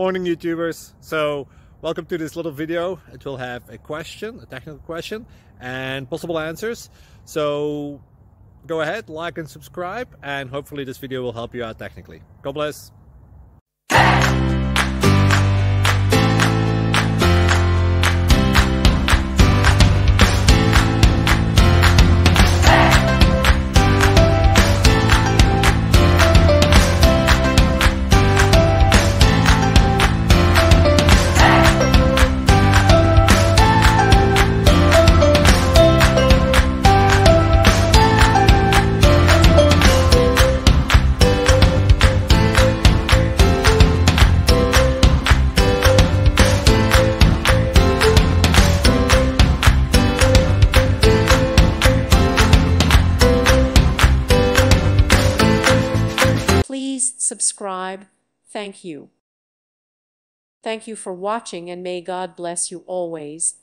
Morning YouTubers. So welcome to this little video. It will have a question, a technical question, and possible answers. So go ahead, like and subscribe, and hopefully this video will help you out technically. God bless. Please subscribe. Thank you. Thank you for watching, and may God bless you always.